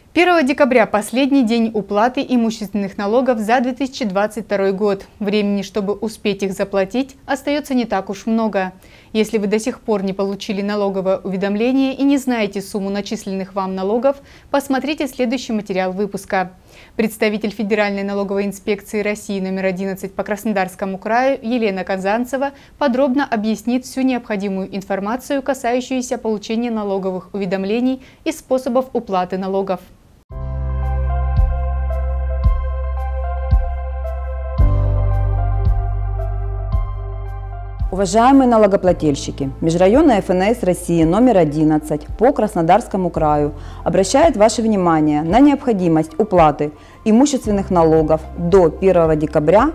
1 декабря – последний день уплаты имущественных налогов за 2022 год. Времени, чтобы успеть их заплатить, остается не так уж много. Если вы до сих пор не получили налоговое уведомление и не знаете сумму начисленных вам налогов, посмотрите следующий материал выпуска. Представитель Федеральной налоговой инспекции России номер 11 по Краснодарскому краю Елена Казанцева подробно объяснит всю необходимую информацию, касающуюся получения налоговых уведомлений и способов уплаты налогов. Уважаемые налогоплательщики, Межрайонная ФНС России номер 11 по Краснодарскому краю обращает ваше внимание на необходимость уплаты имущественных налогов до 1 декабря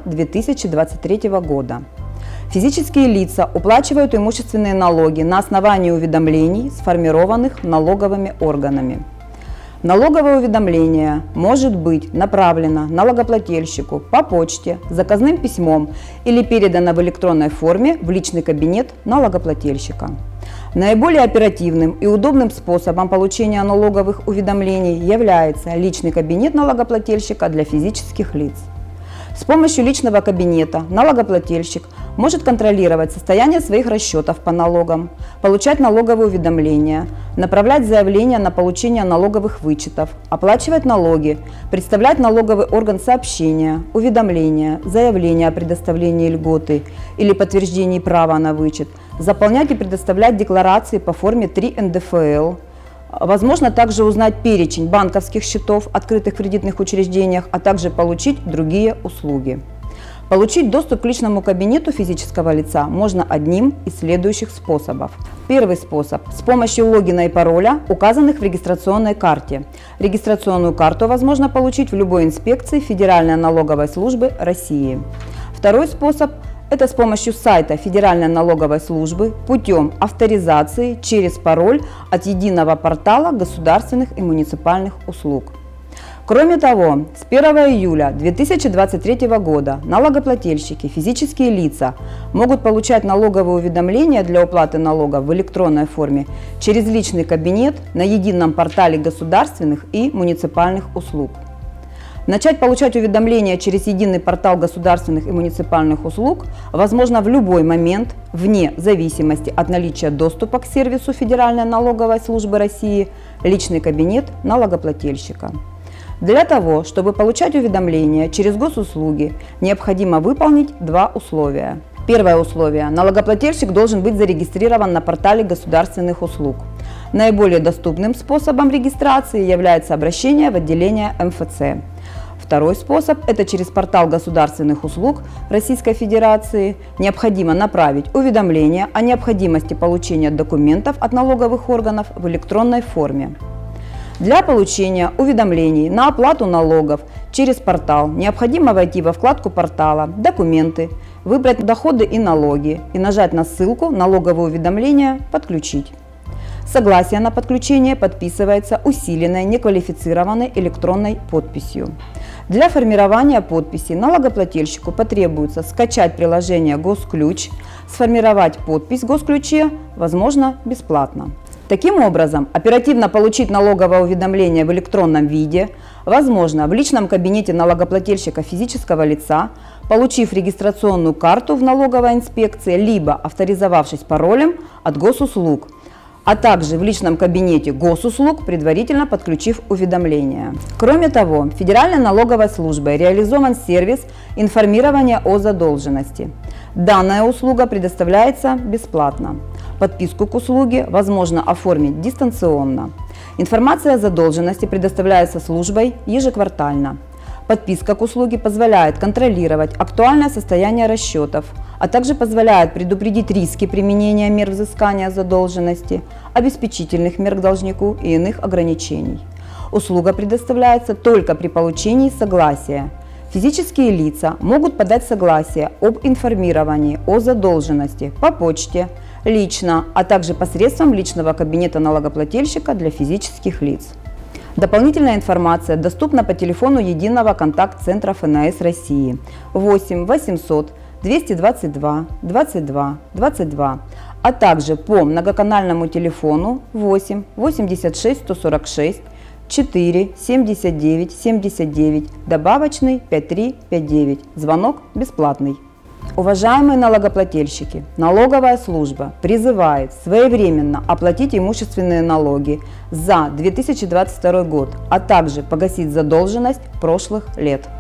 2023 года. Физические лица уплачивают имущественные налоги на основании уведомлений, сформированных налоговыми органами. Налоговое уведомление может быть направлено налогоплательщику по почте, заказным письмом или передано в электронной форме в личный кабинет налогоплательщика. Наиболее оперативным и удобным способом получения налоговых уведомлений является личный кабинет налогоплательщика для физических лиц. С помощью личного кабинета налогоплательщик может контролировать состояние своих расчетов по налогам, получать налоговые уведомления, направлять заявления на получение налоговых вычетов, оплачивать налоги, представлять налоговый орган сообщения, уведомления, заявления о предоставлении льготы или подтверждении права на вычет, заполнять и предоставлять декларации по форме 3 НДФЛ. Возможно также узнать перечень банковских счетов, открытых в кредитных учреждениях, а также получить другие услуги. Получить доступ к личному кабинету физического лица можно одним из следующих способов. Первый способ – с помощью логина и пароля, указанных в регистрационной карте. Регистрационную карту возможно получить в любой инспекции Федеральной налоговой службы России. Второй способ – это с помощью сайта Федеральной налоговой службы путем авторизации через пароль от единого портала государственных и муниципальных услуг. Кроме того, с 1 июля 2023 года налогоплательщики, физические лица могут получать налоговые уведомления для уплаты налогов в электронной форме через личный кабинет на едином портале государственных и муниципальных услуг. Начать получать уведомления через единый портал государственных и муниципальных услуг возможно в любой момент, вне зависимости от наличия доступа к сервису Федеральной налоговой службы России, личный кабинет налогоплательщика. Для того, чтобы получать уведомления через госуслуги, необходимо выполнить два условия. Первое условие – налогоплательщик должен быть зарегистрирован на портале государственных услуг. Наиболее доступным способом регистрации является обращение в отделение МФЦ. Второй способ – это через портал государственных услуг Российской Федерации. Необходимо направить уведомление о необходимости получения документов от налоговых органов в электронной форме. Для получения уведомлений на оплату налогов через портал необходимо войти во вкладку портала «Документы», выбрать «Доходы и налоги» и нажать на ссылку «Налоговое уведомление. Подключить». Согласие на подключение подписывается усиленной неквалифицированной электронной подписью. Для формирования подписи налогоплательщику потребуется скачать приложение «Госключ», сформировать подпись в Госключе возможно бесплатно. Таким образом, оперативно получить налоговое уведомление в электронном виде возможно в личном кабинете налогоплательщика физического лица, получив регистрационную карту в налоговой инспекции, либо авторизовавшись паролем от госуслуг, а также в личном кабинете госуслуг, предварительно подключив уведомление. Кроме того, Федеральной налоговой службой реализован сервис информирования о задолженности. Данная услуга предоставляется бесплатно. Подписку к услуге возможно оформить дистанционно. Информация о задолженности предоставляется службой ежеквартально. Подписка к услуге позволяет контролировать актуальное состояние расчетов, а также позволяет предупредить риски применения мер взыскания задолженности, обеспечительных мер к должнику и иных ограничений. Услуга предоставляется только при получении согласия. Физические лица могут подать согласие об информировании о задолженности по почте, лично, а также посредством личного кабинета налогоплательщика для физических лиц. Дополнительная информация доступна по телефону единого контакт-центра ФНС России 8 800 222 22 22, а также по многоканальному телефону 8 86 146 4 79 79, добавочный 5359. Звонок бесплатный. Уважаемые налогоплательщики, налоговая служба призывает своевременно оплатить имущественные налоги за 2022 год, а также погасить задолженность прошлых лет.